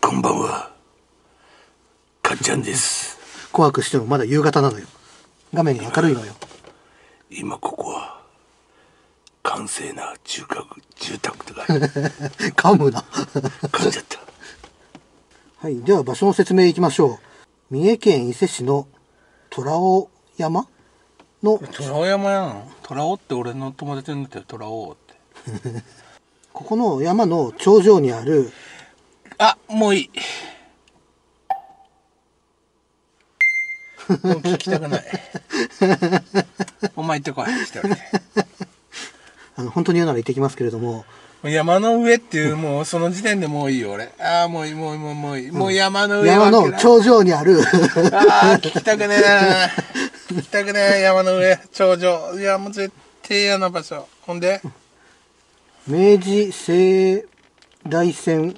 こんばんは。かっちゃんです。 怖くしてもまだ夕方なのよ。画面が明るいのよ。 今ここは閑静な住宅とか噛むな。 噛んじゃった。 はい、では場所の説明いきましょう。三重県伊勢市の虎尾山の虎尾山やん。虎尾って俺の友達になってる。虎尾ってここの山の頂上にある、 あ、もういい。もう聞きたくない。お前行ってこい、一人で。 本当に言うなら行ってきますけれども、 山の上っていう、もうその時点でもういいよ、俺。ああ、もういい、もういい、もういい。もう山の上は山の頂上にあるああ、聞きたくねえな。聞きたくねえ、山の上、頂上。いや、もう絶対嫌な場所。ほんで明治西大戦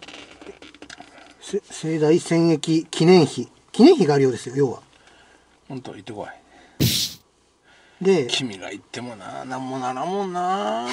役記念碑があるようですよ、要は。 ほんと、行ってこい。 で、 君が行ってもな、なんもならんもんな。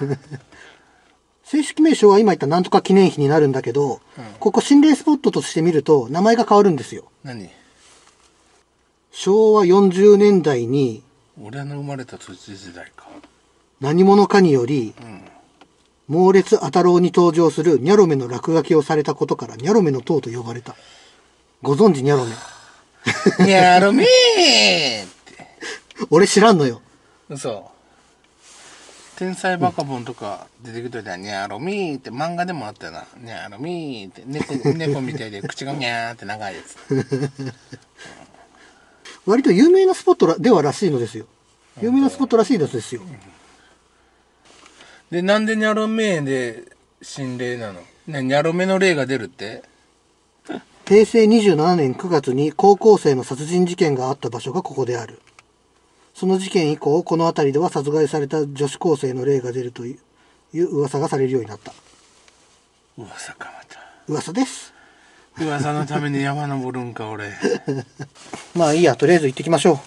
正式名称は今言ったなんとか記念碑になるんだけど、ここ心霊スポットとして見ると名前が変わるんですよ。 何？ 昭和40年代に俺の生まれた土時代か。 何者かにより、猛烈あたろうに登場するニャロメの落書きをされたことからニャロメの塔と呼ばれた。ご存知ニャロメ？ ニャロメーって俺知らんのよ。 嘘。天才バカボンとか出てきといたら、ニャロミーって漫画でもあったよな。ニャロミーって猫みたいで口がニャーって長いやつ。 割と有名なスポットではらしいのですよ。有名なスポットらしいですよ。 で、なんでニャロメーで心霊なの？ね、ニャロメの霊が出るって？ 平成27年9月に高校生の殺人事件があった場所がここである。その事件以降、この辺りでは殺害された女子高生の霊が出るという噂がされるようになった。 噂かまた。 噂です。 噂のために山登るんか、俺。 まあいいや、とりあえず行ってきましょう。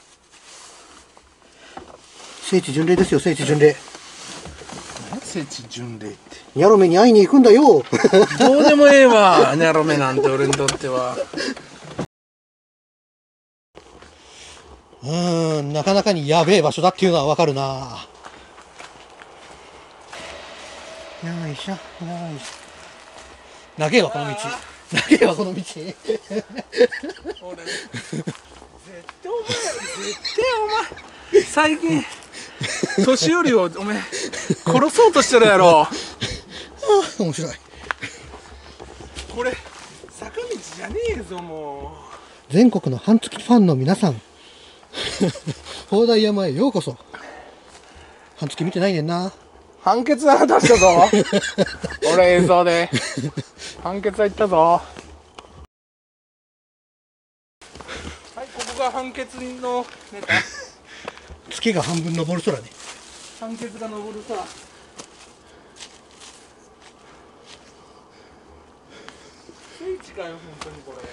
聖地巡礼ですよ、聖地巡礼。 聖地巡礼って。 ニャロメに会いに行くんだよ。 どうでもええわ、ニャロメなんて俺にとっては。 なかなかにやべえ場所だっていうのはわかるな。よいしょ、よいしょ。長えわこの道。長えわこの道。 俺、絶対お前、最近、年寄りをお前、殺そうとしてるやろ。 面白い。 これ、坂道じゃねえぞ、もう。全国の半月ファンの皆さん。砲台山へようこそ。半月見てないねんな。 判決は出したぞ。俺映像で。判決は言ったぞ。はい、ここが判決のネタ。 月が半分昇る空ね。 判決が昇る空。聖地かよ、本当にこれ。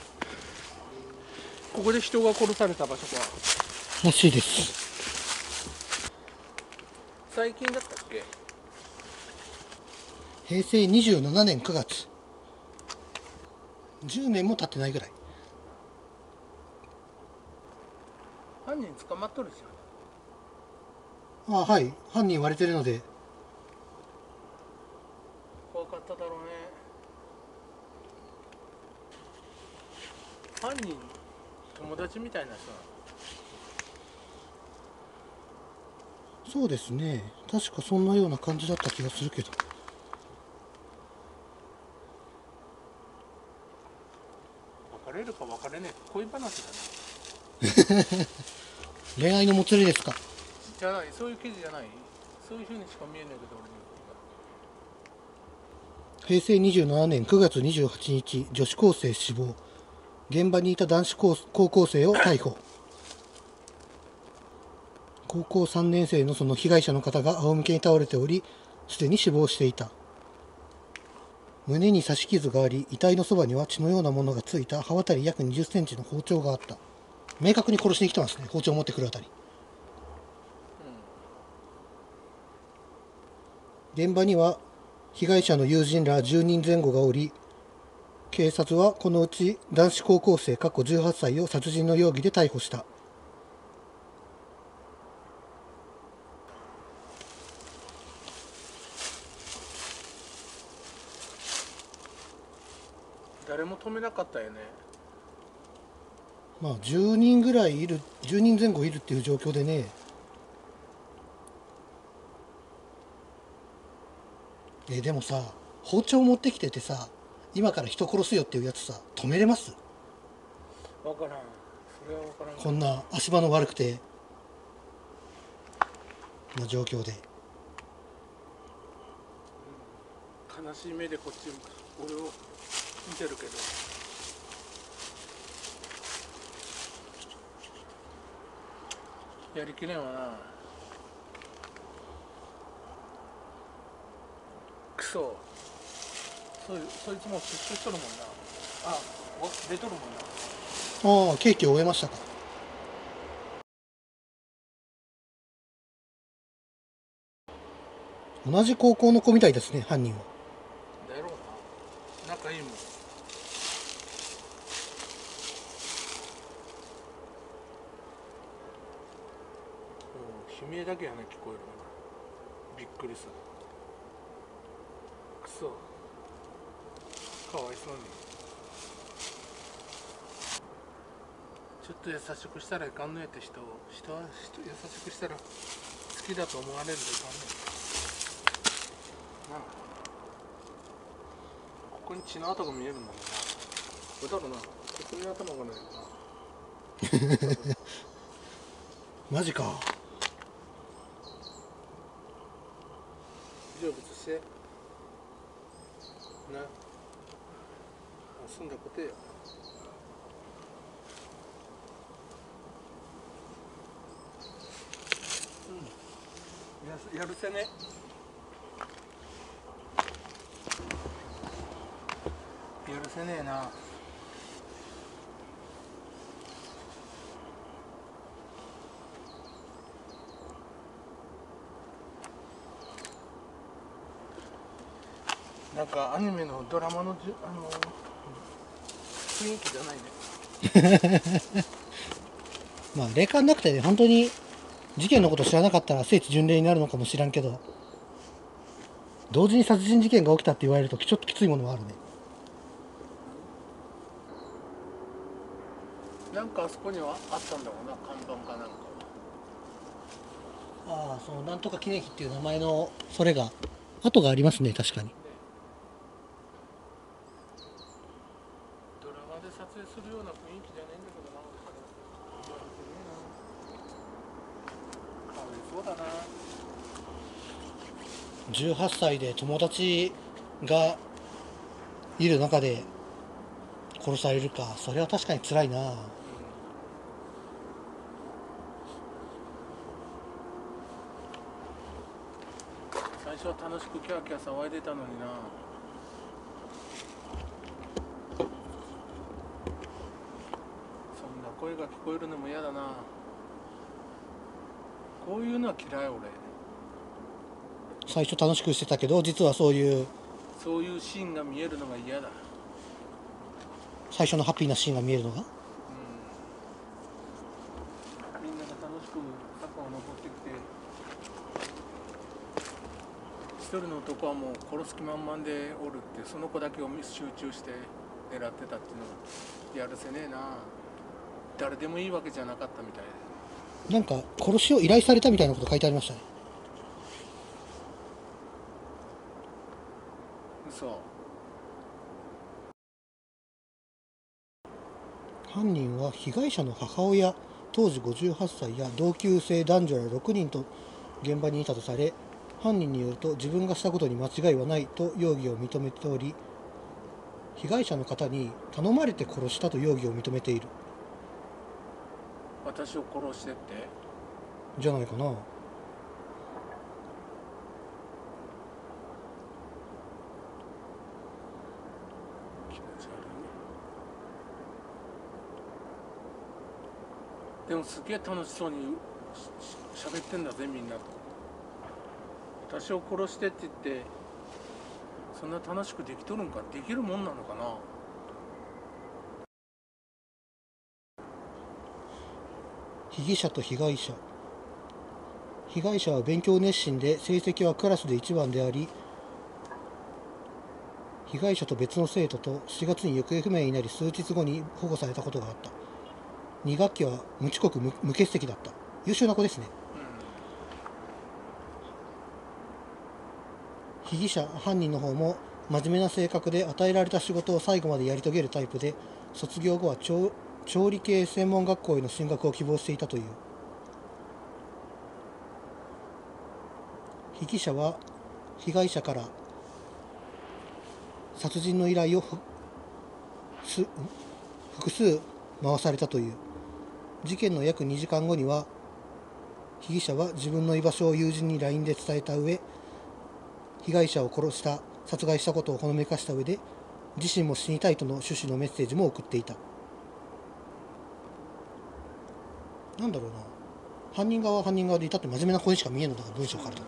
ここで人が殺された場所か。 らしいです。 最近だったっけ？ 平成27年9月。10年も経ってないぐらい。 犯人捕まっとるじゃん。 ああ、はい。犯人割れてるので。 怖かっただろうね。犯人、友達みたいな人なの？ そうですね。確かそんなような感じだった気がするけど。 別れるか別れねえか、恋話だね。 恋愛のもつれですか？ じゃない、そういう記事じゃない。そういう風にしか見えないけど、俺に。 平成27年9月28日、女子高生死亡。現場にいた男子高校生を逮捕。高校3年生のその被害者の方が仰向けに倒れており、すでに死亡していた。胸に刺し傷があり、遺体のそばには血のようなものがついた刃渡り約20センチの包丁があった。明確に殺しに来てますね、包丁を持ってくるあたり。現場には被害者の友人ら10人前後がおり、 警察はこのうち男子高校生18歳を殺人の容疑で逮捕した。 誰も止めなかったよね。 まあ10人ぐらいいる、10人前後いるっていう状況でね。でもさ、包丁持ってきててさ、今から人殺すよっていうやつさ、止めれます？ 分からん。それは分からん。 こんな足場の悪くての状況で。 悲しい目でこっち俺を見てるけど、やりきれんわな。クソ、そいつも出所しとるもんな。あ、出とるもんな。 ああ、刑期を終えましたか。同じ高校の子みたいですね、犯人は。 だろうな。仲いいもん。悲鳴だけやね、聞こえるのが。びっくりする。くそ、かわいそうに。ちょっと優しくしたらいかんのやって人は優しくしたら好きだと思われるでいかんねんなあ。ここに血の跡が見えるんだけどな。これだろうな。ここに頭がないな。 マジか。 成仏してな。済んだことや。やるせね。やるせねえな。なんかアニメのドラマの雰囲気じゃないね。 まあ霊感なくてね、本当に事件のこと知らなかったら聖地巡礼になるのかもしらんけど、同時に殺人事件が起きたって言われるとちょっときついものはあるね。 なんかあそこにはあったんだろうな、看板かなんか。 ああ、そのなんとか記念碑っていう名前のそれが跡がありますね、確かに。 ドラマで撮影するような雰囲気じゃねえんだけどな。かわいそうだな。 18歳で友達がいる中で殺されるか、それは確かに辛いな。 最初は楽しくキャーキャー騒いでたのにな。そんな声が聞こえるのも嫌だな。こういうのは嫌い俺。 最初楽しくしてたけど、実はそういうシーンが見えるのが嫌だ。 最初のハッピーなシーンが見えるのが、 みんなが楽しく坂を登ってきて、一人の男はもう殺す気満々でおるって、その子だけを集中して狙ってたっていうのがやるせねえな。誰でもいいわけじゃなかったみたいで。 なんか殺しを依頼されたみたいなこと書いてありましたね。 嘘。 犯人は被害者の母親当時58歳や同級生男女ら6人と現場にいたとされ、犯人によると自分がしたことに間違いはないと容疑を認めており、被害者の方に頼まれて殺したと容疑を認めている。 私を殺してってじゃないかな。 気持ち悪い。でもすげえ楽しそうに喋ってんだぜみんなと。私を殺してって言ってそんな楽しくできとるんか。できるもんなのかな。 被疑者と被害者。被害者は勉強熱心で成績はクラスで一番であり、被害者と別の生徒と7月に行方不明になり数日後に保護されたことがあった。2学期は無遅刻 無欠席だった。優秀な子ですね。被疑者、犯人の方も真面目な性格で与えられた仕事を最後までやり遂げるタイプで、卒業後は調理系専門学校への進学を希望していたという。被疑者は被害者から殺人の依頼を複数回されたという。事件の約2時間後には被疑者は自分の居場所を友人に LINE で伝えた上、被害者を殺害したことをほのめかした上で、自身も死にたいとの趣旨のメッセージも送っていた。なんだろうな、犯人側は犯人側でいたって真面目な子にしか見えんのだから文章からだと。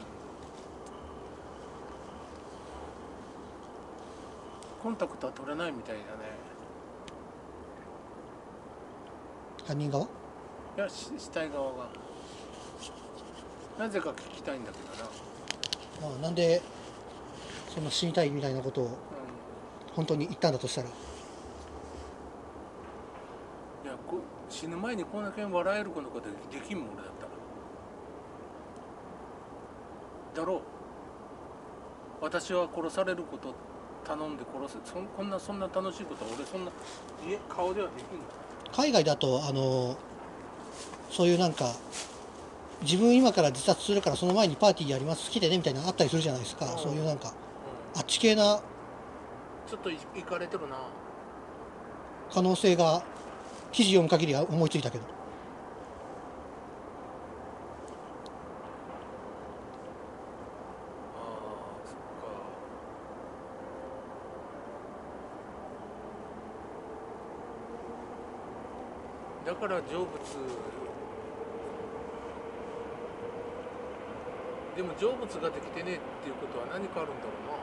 コンタクトは取れないみたいだね。 犯人側？ いや、死体側がなぜか聞きたいんだけどな。 なんでそんな死にたいみたいなことを本当に言ったんだとしたら。 いや、死ぬ前にこんだけ笑えることができんもん俺だったら。だろう。私は殺されること頼んで殺せ、そんな楽しいことは俺そんな顔ではできんの。 海外だとそういうなんか自分今から自殺するからその前にパーティーやります来てねみたいなのあったりするじゃないですか。そういうなんか、あっち系なちょっといかれてるな。 可能性が記事読む限りは思いついたけど。 そっか。だから成仏でも成仏ができてねえっていうことは何かあるんだろうな。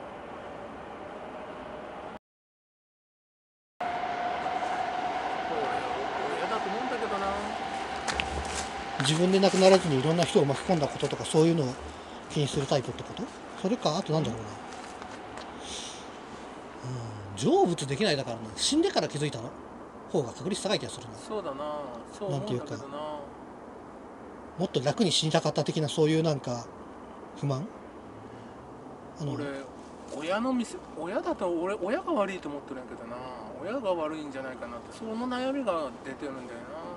親だと思うんだけどな。 自分で亡くならずにいろんな人を巻き込んだこととかそういうのを気にするタイプってこと？それかあとなんだろうな、成仏できないだからな、死んでから気づいたの方が確率高い気がするな。 そうだな、そう思うんだけどな。 もっと楽に死にたかった的なそういうなんか不満。 俺親だと親が悪いと思ってるんやけどな。親が悪いんじゃないかなって、その悩みが出てるんだよな。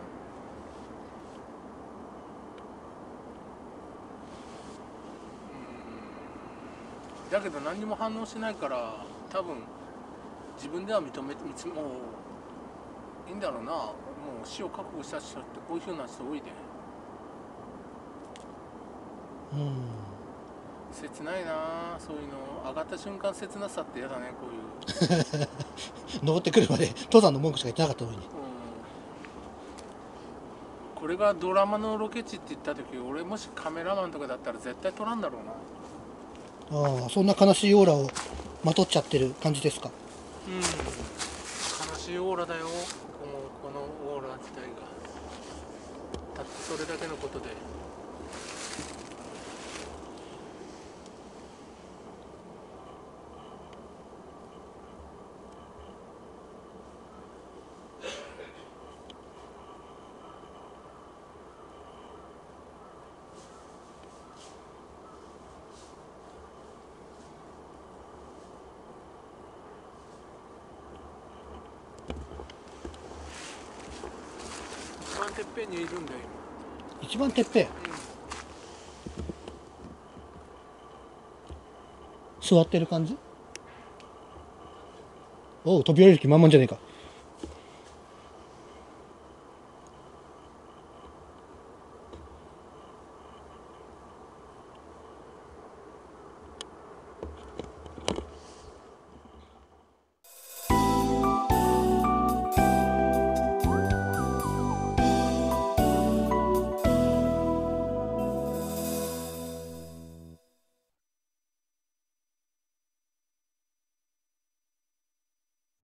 だけど何にも反応しないから多分自分ではもういいんだろうな。もう死を覚悟した人ってこういうふうな人多いで。切ないな、そういうの。上がった瞬間切なさって嫌だね、こういう登ってくるまで登山の文句しか言ってなかったのに、 これがドラマのロケ地って言った時、俺もしカメラマンとかだったら絶対撮らんだろうな。 そんな悲しいオーラをまとっちゃってる感じですか？ 悲しいオーラだよ、このオーラ自体が。たってそれだけのことで。一番てっぺんにいるんだよ今。一番てっぺん、座ってる感じ？おう、飛び降りる気満々じゃねえか。